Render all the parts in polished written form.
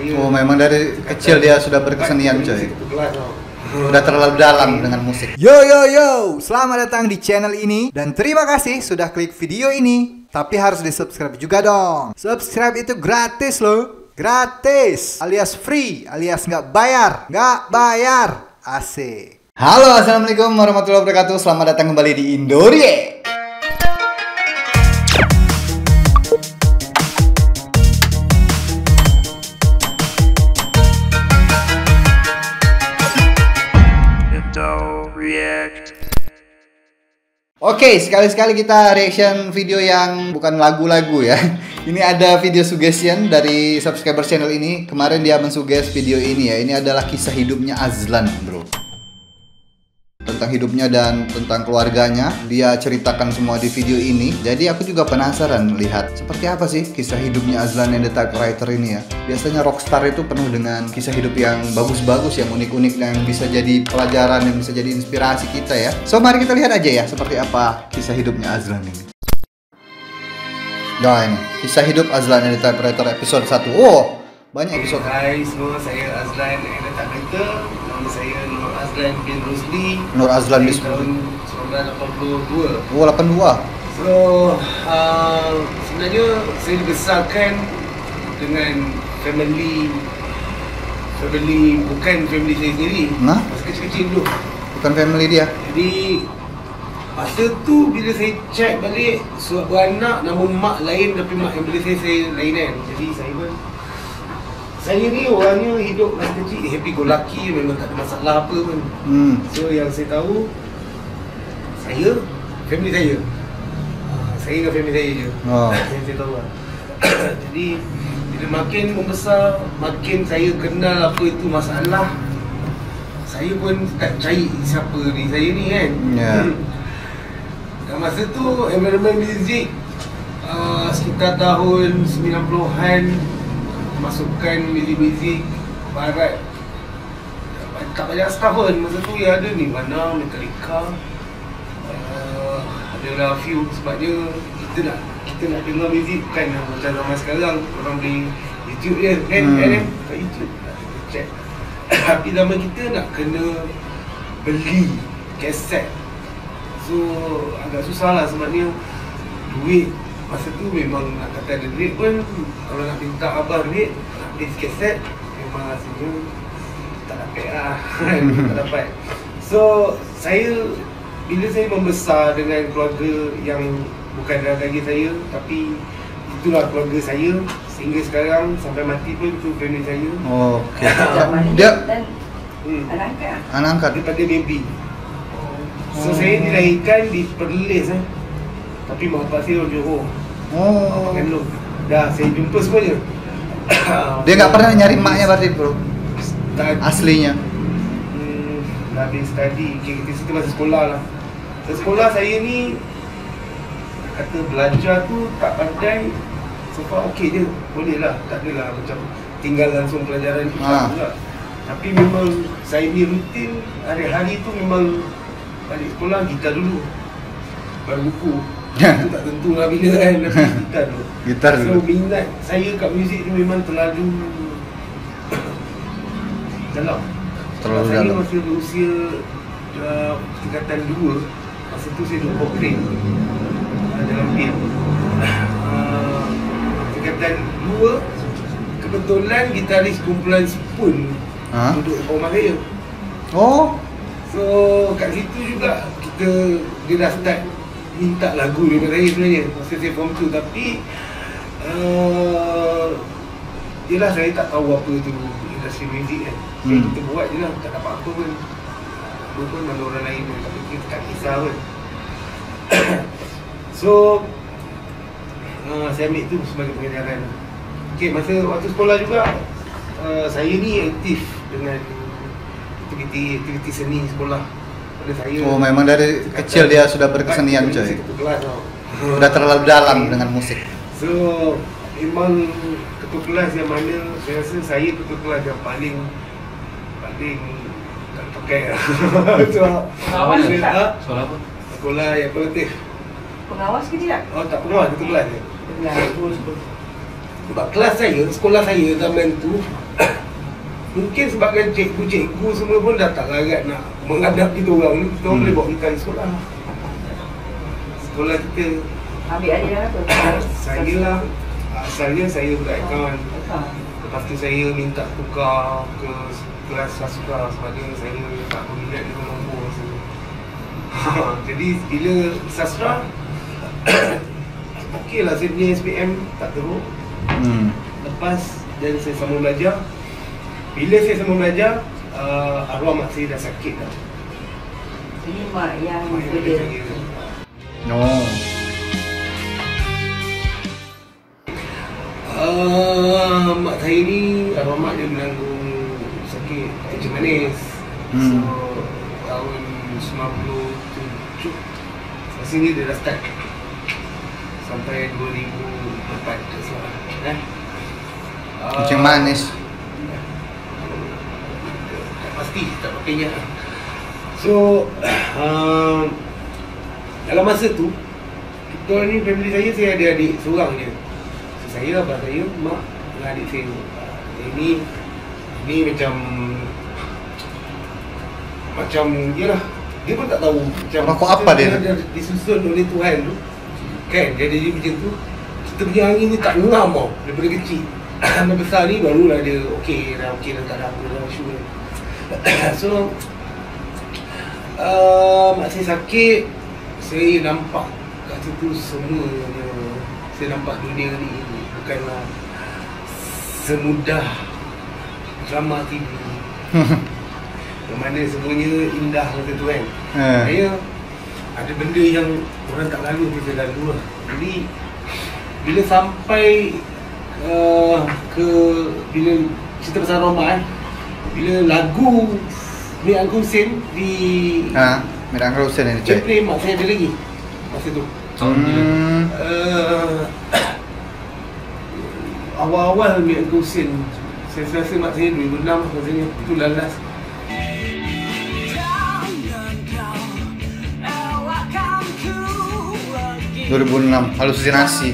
saya. Oh, memang dari kecil dia sudah berkesenian, coy. Udah terlalu dalam dengan musik. Yo yo yo, selamat datang di channel ini dan terima kasih sudah klik video ini. Tapi harus di subscribe juga dong. Subscribe itu gratis loh, gratis, alias free, alias nggak bayar, asik. Halo, assalamualaikum warahmatullahi wabarakatuh. Selamat datang kembali di Indorie. Oke, sekali-sekali kita reaction video yang bukan lagu-lagu ya. Ini ada video suggestion dari subscriber channel ini. Kemarin dia mensuggest video ini ya. Ini adalah kisah hidupnya Azlan, bro. Tentang hidupnya dan tentang keluarganya. Dia ceritakan semua di video ini. Jadi aku juga penasaran melihat seperti apa sih kisah hidupnya Azlan yang the typewriter ini ya. Biasanya rockstar itu penuh dengan kisah hidup yang bagus-bagus, yang unik-unik, yang bisa jadi pelajaran, yang bisa jadi inspirasi kita ya. So mari kita lihat aja ya seperti apa kisah hidupnya Azlan ini. Nah ini kisah hidup Azlan yang the typewriter episode 1. Oh, banyak episode. Hai semua, saya Azlan yang the typewriter. Nama saya Nur Azlan bin Rusli. Nur Azlan bin Rusli. Tahun 1982. Oh, 82. So, sebenarnya saya dibesarkan dengan family bukan family saya sendiri. Nah? Masa kecil-kecil dulu. Bukan family dia. Jadi masa tu bila saya check balik, surat beranak nama mak lain tapi mak yang beli saya lain kan. Jadi saya ni orangnya hidup masa kecil happy go lucky, memang tak ada masalah apa pun. So yang saya tahu, family saya dengan family saya je. Yang saya tahu lah. Jadi bila makin membesar, makin saya kenal apa itu masalah, saya pun tak cari siapa ni saya ni kan. Dan masa tu environment music sekitar tahun 90-an, masukkan muzik-muzik barat tak banyak setahun. Masa tu yang ada Nirvana, Metallica, adalah few. Sebabnya kita nak dengar muzik bukan macam zaman sekarang orang beli YouTube je kan, kat YouTube check. Tapi zaman kita nak kena beli kaset, so agak susah lah. Sebabnya duit masa tu memang nak kata ada duit pun, kalau nak minta abang duit nak beli kaset memang rasanya tak dapat lah. Tak dapat. So bila saya membesar dengan keluarga yang bukan darah daging saya, tapi itulah keluarga saya sehingga sekarang sampai mati pun itu family saya. Okey. Dia anak angkat daripada baby. So saya dilahirkan di Perlis tapi mak bapak saya orang Johor. Kan dah saya jumpa semuanya. Dia tak pernah nyari maknya berarti bro? Aslinya? Dah habis study, kita situ masih sekolah lah. Sekolah saya ni kata belajar tu tak pandai, so far okey je, boleh lah, tak adalah macam tinggal langsung pelajaran juga. Tapi memang saya ni rutin hari-hari tu memang balik sekolah gitar dulu, baru buku. Itu tak tentu lah bila kan, tapi gitar dulu. Gitar dulu. So minat saya kat muzik tu memang terlalu dalam. Saya masa berusia tingkatan 2, masa tu saya duduk vokal dalam band. Tingkatan 2, kebetulan gitaris kumpulan Spoon duduk dekat rumah saya. So kat situ juga dia dah start minta lagu daripada saya sebenarnya masa saya form 2. Tapi yelah, saya tak tahu apa tu industri muzik kan. Kita buat je lah, tak dapat apa pun. Apa pun mana orang lain pun, tapi kita tak kisah pun. So saya ambil tu sebagai pengajaran. Okay, masa waktu sekolah juga saya ni aktif dengan aktiviti seni sekolah. Pada saya, memang dari kecil dia sudah berkesenian, coy. Udah terlalu dalam dengan musik. So memang ketua kelas yang mana saya rasa saya ketua kelas yang paling tak pakai lah. Pengawas ke tak? Soal apa? Sekolah yang kolektif. Pengawas ke tidak? Oh tak, pengawas, ketua kelas je. Sebab kelas saya, sekolah saya zaman tu Mungkin sebabkan cikgu-cikgu semua pun dah tak larat nak menghadap kita orang ni. Kita orang boleh bawa ikan sekolah. Sekolah kita. Ambil adik dah apa? Saya asalnya saya budak akaun. Lepas tu saya minta tukar ke kelas sastra sebab saya tak berminat dengan nombor rasanya. Jadi bila sastra okey lah, saya punya SPM tak teruk. Lepas dan saya sambung belajar. Bila saya sambung belajar, arwah mak saya dah sakit dah. Ini mak yang Mak yang berbeza. saya. Mak saya ni, arwah mak dia menanggung sakit kencing manis. So tahun 97 sini dia dah start sampai 2004 tak salah. Kencing manis. Tak pasti, tak pakainya. So dalam masa tu kita ni, family saya ada adik seorang je. So, saya, abang saya, mak dengan adik saya. Ini macam yalah, dia pun tak tahu macam Rokok apa dia? disusun oleh Tuhan tu. Kan dia jadi macam tu. Kita punya angin ni tak ngam tau daripada kecil. Sampai besar ni barulah dia okey dah tak ada apa dah, sure. So mak saya sakit, saya nampak kat situ semuanya. Saya nampak dunia ni bukanlah semudah drama TV. Yang mana semuanya indah macam tu kan. Saya ada benda yang orang tak lalu, kita lalu lah. Jadi bila sampai bila cerita pasal Roma bila lagu Mir Angka Hussein di Mir Angka Hussein ni cik. play, mak saya ada lagi masa tu. Awal-awal Mir Angka Hussein, saya rasa mak saya 2006 rasanya, itu lalas. Halusinasi.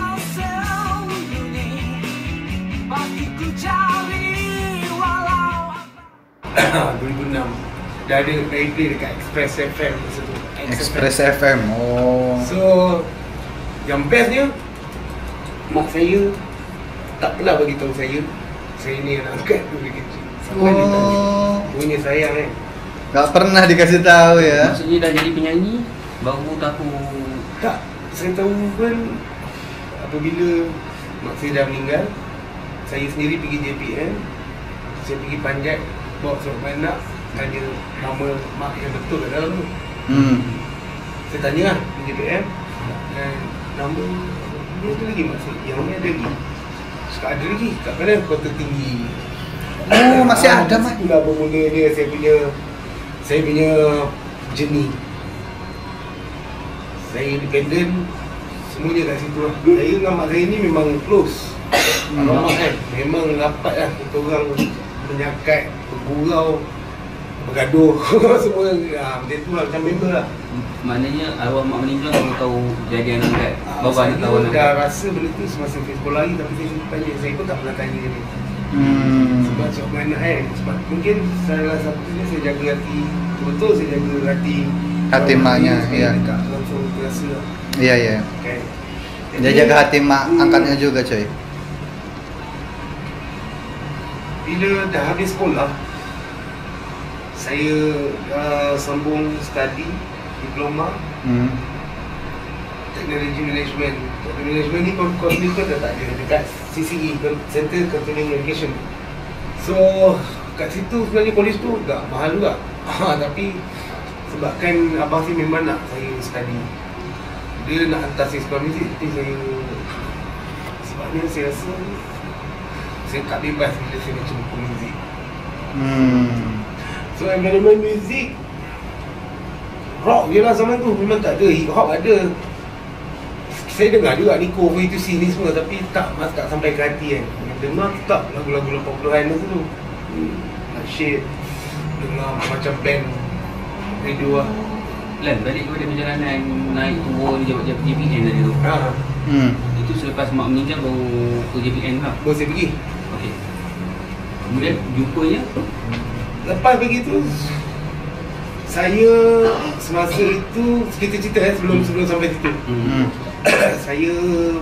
2006 dah ada play dekat Express FM masa tu. Express FM. Oh. So yang bestnya, mak saya tak pernah bagi tahu saya ni anak angkat tu dari kecil. Sampai dia tanya, punya sayang kan. Tak pernah dikasih tahu ya. Maksudnya dah jadi penyanyi baru tahu. Tak, saya tahu pun apabila mak saya dah meninggal. Saya sendiri pergi JPN, saya pergi panjat bawa surat anak, tanya nama mak yang betul kat dalam tu. Saya tanya lah di JPN, dan nama dia tu lagi mak saya, yang ni ada lagi. Cakap ada lagi, kat mana Kota Tinggi. Oh, masih ada mak. Itulah bermulanya saya punya journey. Saya independent, semuanya kat situ lah. Saya dengan mak saya ni memang close. Arwah mak kan, memang rapat lah. Kita orang menyakat, bergurau, bergaduh, semua macam tu lah, macam member lah. Maknanya arwah mak meninggal baru tahu kejadian angkat. Baru ada tahu saya dah rasa benda tu semasa Facebook lagi, tapi saya tanya, saya pun tak pernah tanya dia. Sebab cakap anak kan, sebab mungkin salah satunya saya jaga hati, betul saya jaga hati maknya, ya. Dekat langsung terasa lah. Iya. Okay. Dia jaga hati mak angkatnya juga coy. Bila dah habis sekolah, saya sambung study diploma teknologi management. Teknologi management ni course ni pun dah tak ada dekat CCE, Center Continuing Education. So kat situ sebenarnya college tu tak mahal juga. Tapi sebabkan abang saya memang nak saya study, dia nak hantar saya sekolah muzik, tapi saya sebabnya saya rasa saya tak bebas bila saya baca buku muzik. So environment muzik rock je lah zaman tu, memang tak ada, hip hop ada. Saya dengar juga Nico, V2C ni semua, tapi tak sampai ke hati kan. Dengar tak lagu-lagu 80-an masa tu. Shit, dengar macam band radio lah. Lan, balik kepada perjalanan naik turun JPN tadi tu. Itu selepas mak meninggal baru ke JPN lah. Baru saya pergi. Okey. Kemudian jumpanya Lepas begitu saya semasa itu kita cerita sebelum sampai situ. Saya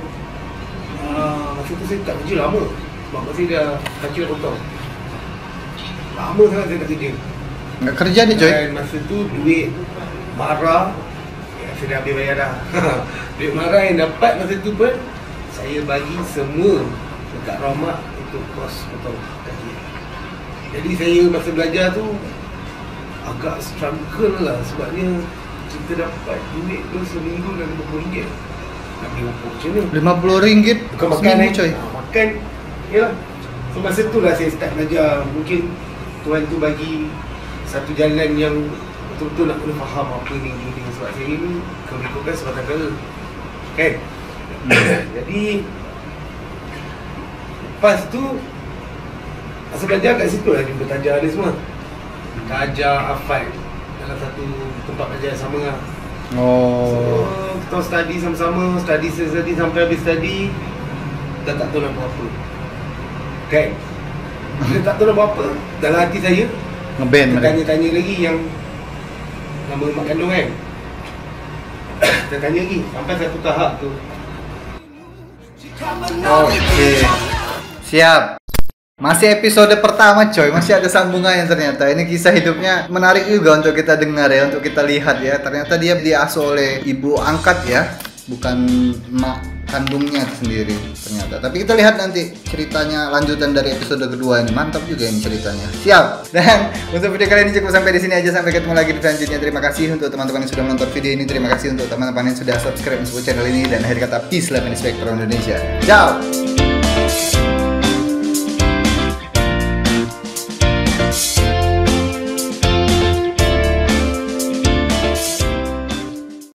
masa tu saya tak kerja lama. Sebab masa dah kacau potong. Lama sangat saya tak kerja. Nggak kerja dia coy. Dan masa tu duit marah saya dah habis bayar dah. Duit marah yang dapat masa tu pun saya bagi semua dekat Rahmat untuk kos potong kaki. Jadi saya masa belajar tu agak struggle lah sebabnya kita dapat duit tu seminggu dan RM50. Nak beli rokok macam mana? RM50 Bukan makan seminggu coy. Makan, yalah. So masa tu lah saya start belajar. Mungkin Tuhan tu bagi satu jalan yang betul-betul nak kena faham apa ni. Sebab saya ni keberikutan sebatang kala. Kan? Jadi lepas tu masa belajar kat situ lah jumpa Tajah dia semua. Tajah, Afad dalam satu tempat belajar sama lah. Oh. So, kita study sama-sama, study sampai habis study dah tak tahu nak buat apa. Kan? Bila tak tahu nak buat apa, dalam hati saya Ngeband mereka. tanya-tanya lagi yang nama mak kandung kan. Tanya lagi sampai satu tahap tu. Oke. Siap. Masih episode pertama coy, masih ada sambungannya ternyata. Ini kisah hidupnya menarik juga untuk kita dengar ya, untuk kita lihat ya. Ternyata dia diasuh oleh ibu angkat ya, bukan mak kandungnya sendiri ternyata. Tapi kita lihat nanti ceritanya lanjutan dari episode kedua ini. Mantap juga ini ceritanya. Siap. Dan untuk video kali ini cukup sampai di sini aja, sampai ketemu lagi di selanjutnya. Terima kasih untuk teman-teman yang sudah menonton video ini. Terima kasih untuk teman-teman yang sudah subscribe untuk channel ini, dan akhir kata peace, love and respect from Indonesia. Ciao.